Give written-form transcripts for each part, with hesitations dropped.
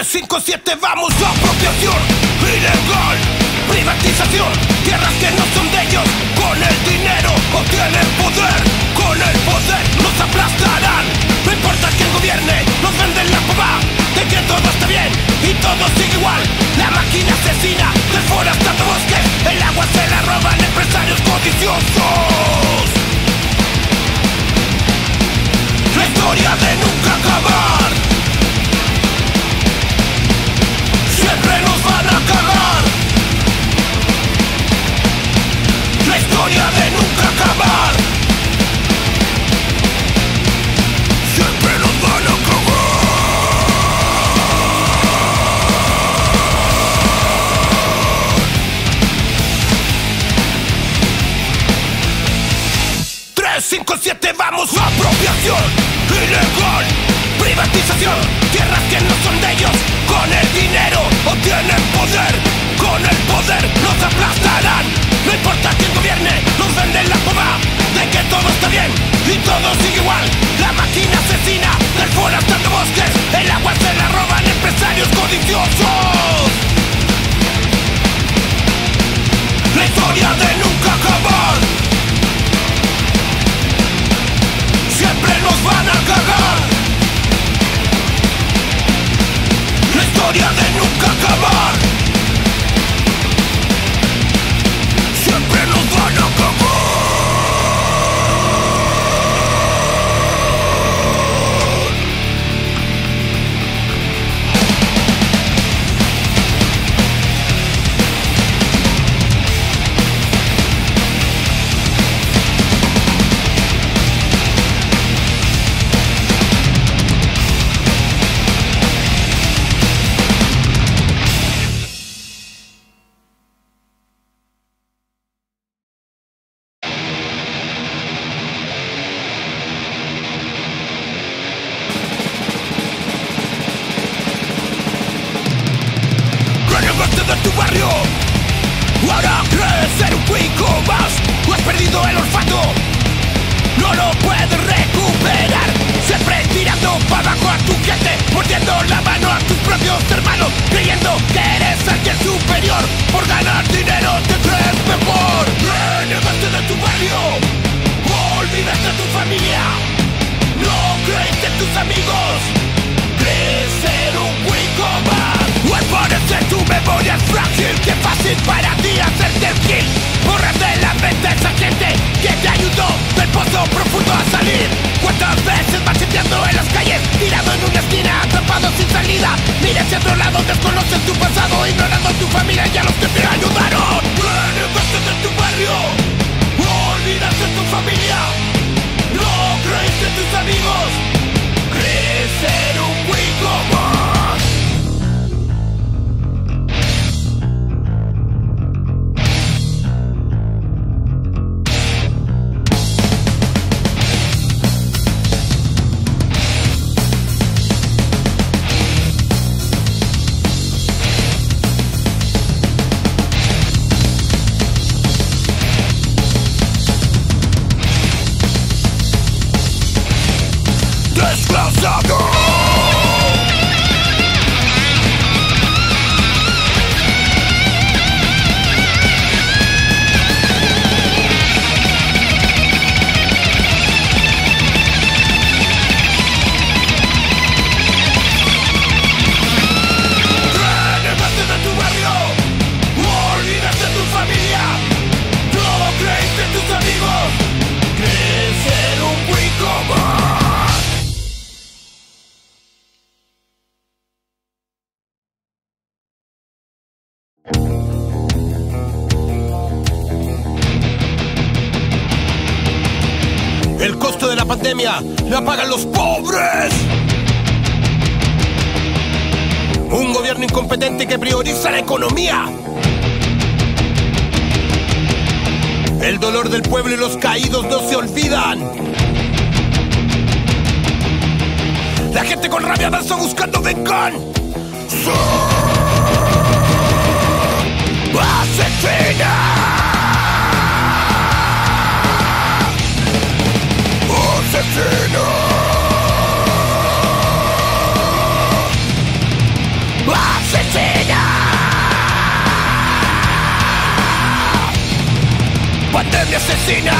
357 vamos a apropiación ilegal, privatización, tierras que no son de ellos. Con el dinero obtienen poder, con el poder nos aplastarán. No importa quién gobierne, nos venden la pava de que todo está bien y todo sigue igual. La máquina asesina, desforestando bosques, el agua se la roban empresarios codiciosos. La historia de nunca acabar, siempre nos van a cagar. La historia de nunca acabar, siempre nos van a cagar. 357 vamos a apropiación ilegal, privatización, tierras que no son de ellos. Con el dinero obtienen poder, con el poder nos aplastarán. No importa quién gobierne, nos venden la pava de que todo está bien y todo sigue igual. La máquina asesina, desforestando bosques, el agua se la roban empresarios codiciosos. La historia de nunca acabar, siempre nos van a cagar. La historia de nunca acabar, siempre nos van a cagar. De tu barrio, ahora crees ser un cuico más, o has perdido el olfato, no lo puedes recuperar. Siempre tirando para abajo a tu gente, mordiendo la mano a tus propios hermanos, creyendo que eres alguien superior. Por ganar dinero te crees mejor. Renegaste de tu barrio, olvidaste tu familia, no creíste en tus amigos, crees ser un cuico más. O al parecer tu memoria es frágil, qué fácil para ti hacerte el kill. Borra de la mente a esa gente que te ayudó del pozo profundo a salir. ¿Cuántas veces macheteando en las calles, tirado en una esquina, atrapado sin salida? Mira hacia otro lado, desconoces tu pasado, ignorando a tu familia y a los que te ayudaron. Renegaste de tu barrio, olvidaste tu familia, no creíste en tus amigos, crees ser un cuico más. Desgraciado. Renegaste de tu barrio, olvidaste tu familia, no creíste en tus amigos, crees ser un cuico más. El costo de la pandemia la pagan los pobres. Un gobierno incompetente que prioriza la economía. El dolor del pueblo y los caídos no se olvidan. La gente con rabia danza buscando venganza. ¡Asesina! ¡Asesina! pandemia asesina,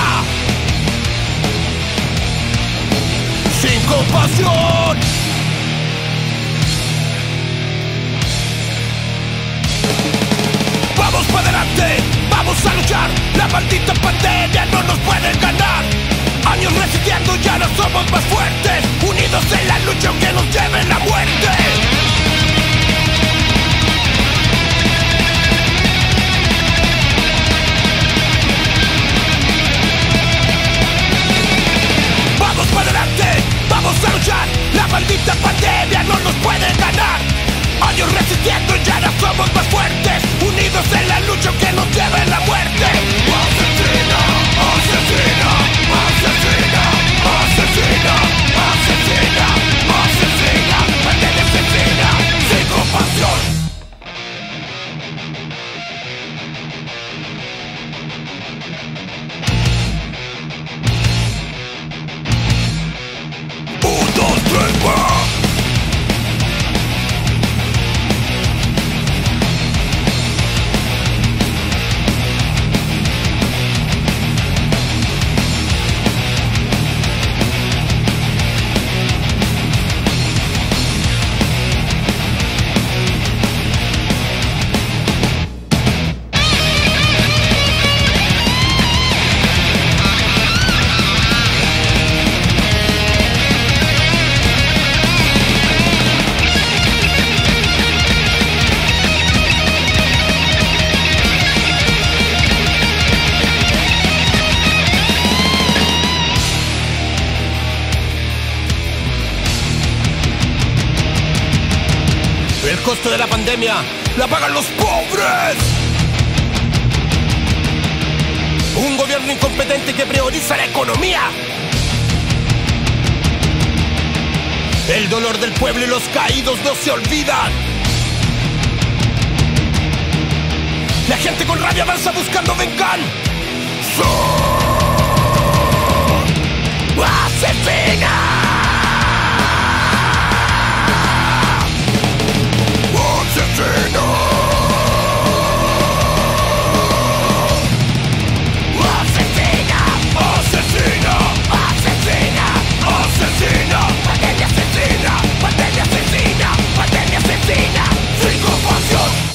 sin compasión. Vamos para adelante, vamos a luchar. La maldita pandemia no nos puede ganar. Años resistiendo, ya no somos más fuertes. Unidos en la lucha aunque nos lleve la muerte. Vamos para adelante, vamos a luchar. La maldita pandemia no nos puede ganar. Años resistiendo, ya no somos más fuertes. Unidos en la lucha que nos lleve la muerte. Asesina, asesina, asesina, asesina, asesina, asesina, pandemia asesina, sin compasión. Un, dos, tres, va. El costo de la pandemia la pagan los pobres. Un gobierno incompetente que prioriza la economía. El dolor del pueblo y los caídos no se olvidan. La gente con rabia avanza buscando venganza. ¡Asesina! Asesina, asesina, asesina, asesina, asesina, pandemia asesina, pandemia asesina, pandemia asesina, sin compasión.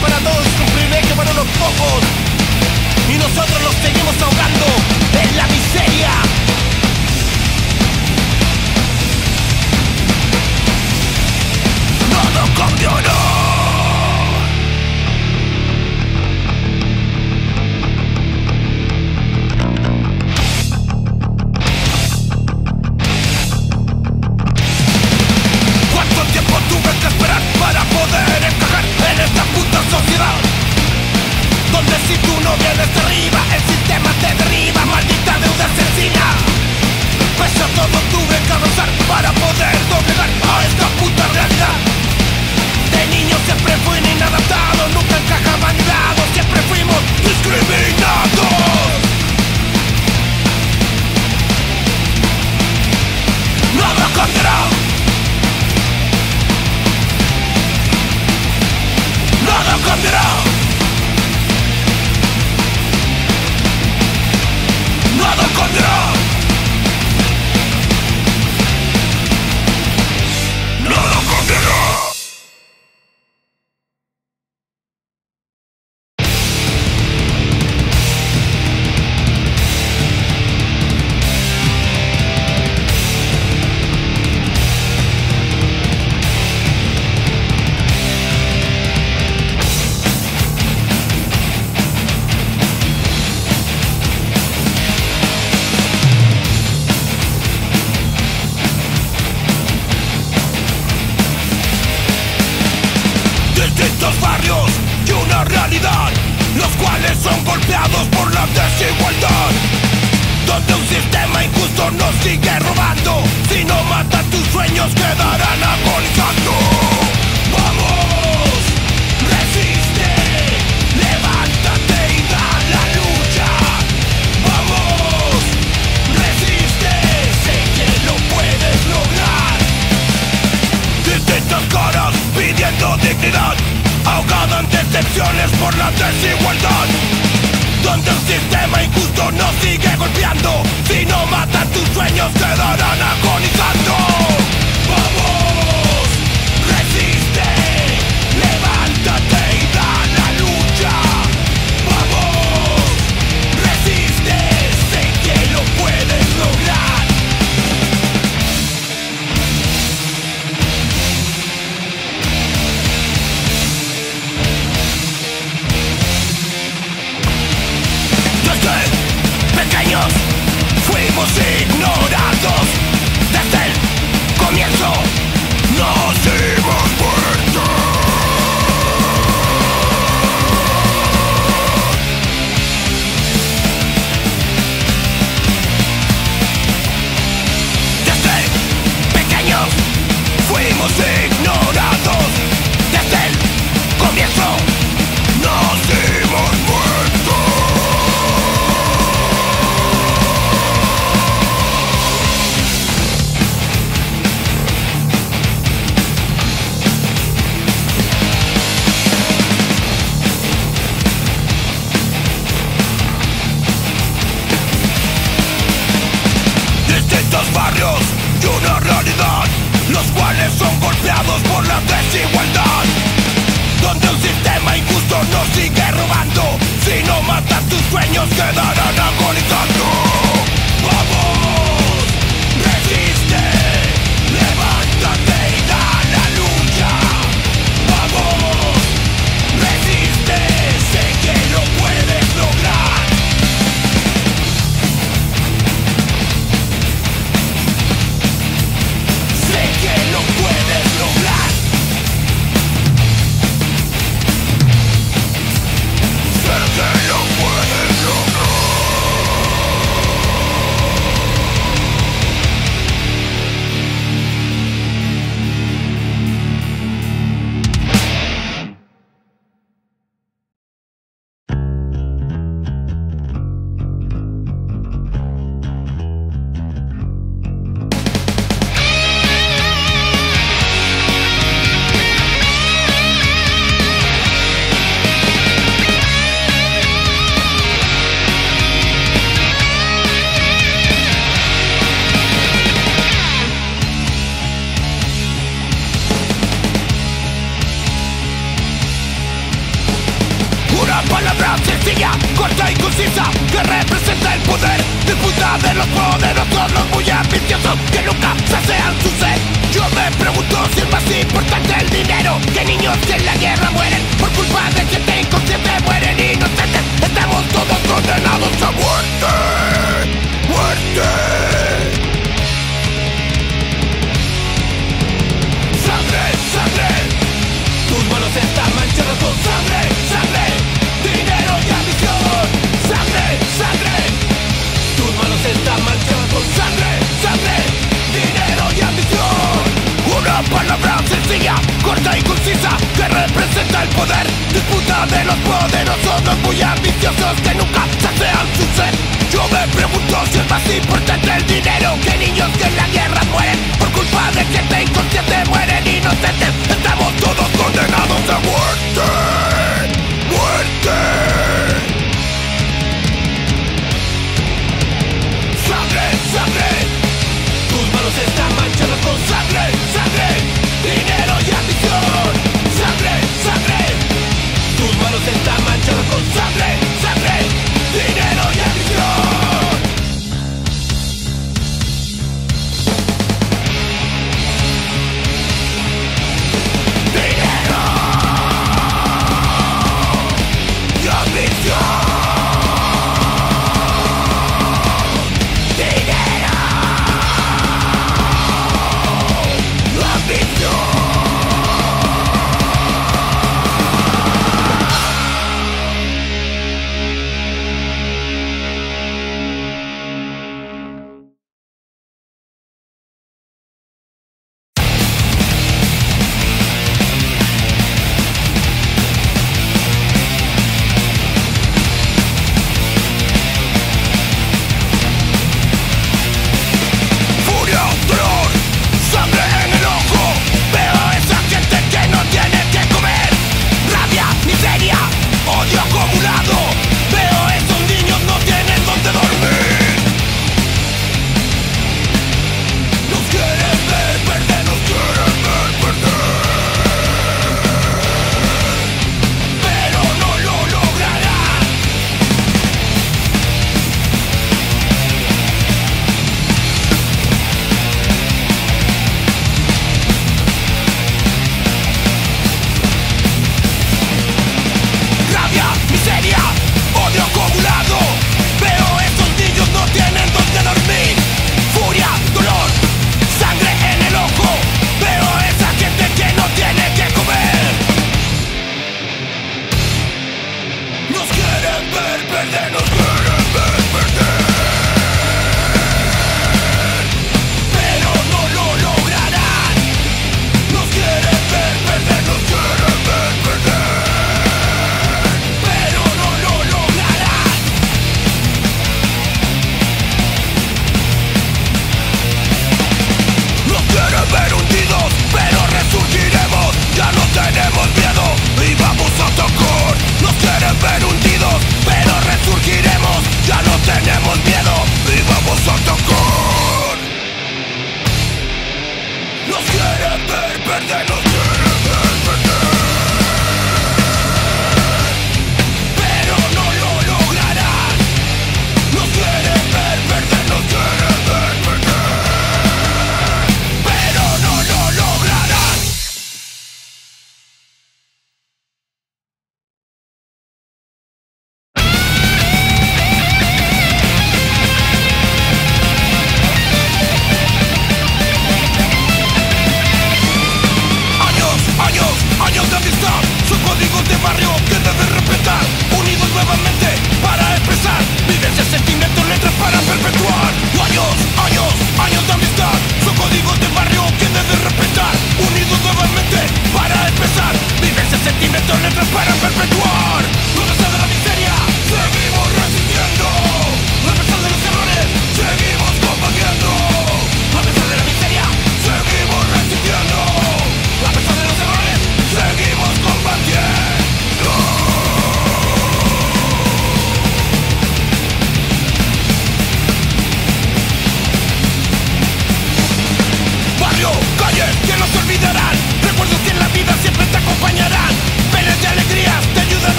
para todos, es un privilegio para unos pocos. Y nosotros nos seguimos ahogando en la miseria. Nada cambiará. ¿Cuánto tiempo tuve que esperar para poder encajar en esta puta sociedad? Donde si tú no vienes de arriba, el sistema te derriba, maldita deuda asesina. Pese a todo tuve que avanzar para poder doblegar a esta puta realidad. De niño siempre fui inadaptado, nunca encajaba ni lado, siempre fuimos discriminados. Nada cambiará. Nada cambiará. Nada cambiará. Nada cambiará. Distintos barrios y una realidad, los cuales son golpeados por la desigualdad. Donde un sistema injusto nos sigue robando, si no matan tus sueños quedarán agonizando. Vamos, resiste, levántate y da la lucha. Vamos, resiste, sé que lo puedes lograr. Distintas caras pidiendo dignidad, ahogada en decepciones por la desigualdad. Donde un sistema injusto nos sigue golpeando, si no matan tus sueños quedarán agonizando. Vamos, resiste, levántate y da la lucha. Vamos, resiste, sé que lo puedes lograr. Pequeños fuimos ignorados. Desde el comienzo nos dimos cuenta. Desde pequeños fuimos ignorados. Desde el comienzo nos dimos cuenta. Distintos barrios y una realidad, los cuales son golpeados por palabra sencilla, corta y concisa, que representa el poder. Disputa de los poderosos, los muy ambiciosos, que nunca sacian su sed. Yo me pregunto si es más importante el dinero, que niños que en la guerra mueren por culpa de gente inconsciente, mueren inocentes. Estamos todos condenados a muerte, muerte. Sangre, sangre, tus manos están manchadas con sangre, sangre, dinero y ambición. Sangre, sangre, tus manos están manchadas con sangre, sangre, dinero y ambición. Una palabra sencilla, corta y concisa, que representa el poder. Disputa de los poderosos, los muy ambiciosos, que nunca sacian su sed. Yo me pregunto si es más importante el dinero, que niños que en la guerra mueren por culpa de gente inconsciente, mueren inocentes. Estamos todos condenados a muerte, muerte. Sangre, sangre, tus manos están manchadas con sangre, sangre, dinero y ambición. Sangre, sangre, tus manos están manchadas con sangre, sangre, dinero y ambición.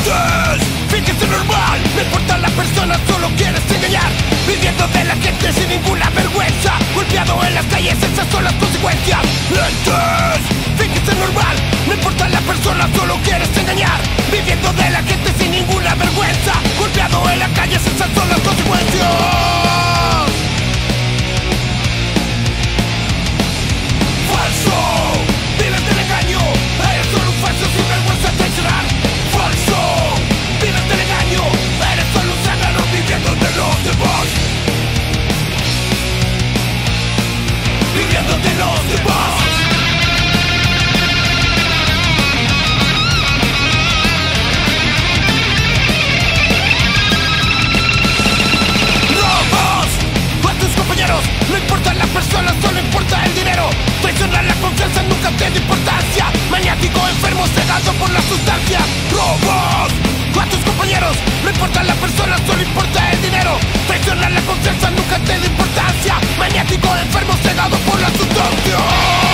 Mientes, finges ser normal. No importa la persona, solo quieres engañar. Viviendo de la gente sin ninguna vergüenza. Golpeado en las calles, esas son las consecuencias. Mientes, finges ser normal. No importa la persona, solo quieres engañar. Viviendo de la gente sin ninguna vergüenza. Golpeado en las calles, esas son las consecuencias. Falso, vives del engaño. Eres solo un falso sin vergüenza de llorar. Falso, vives del engaño. Eres solo un zángano viviendo de los demás. Viviendo de los demás. Robas a tus compañeros. No importa la persona, solo importa el dinero. Traicionar la confianza nunca tiene importancia. Maniático, enfermo, cegado por la sustancia. Robas a tus compañeros. No importa la persona, solo importa el dinero. Traicionar la confianza nunca tiene importancia. Maniático, enfermo, cegado por la sustancia.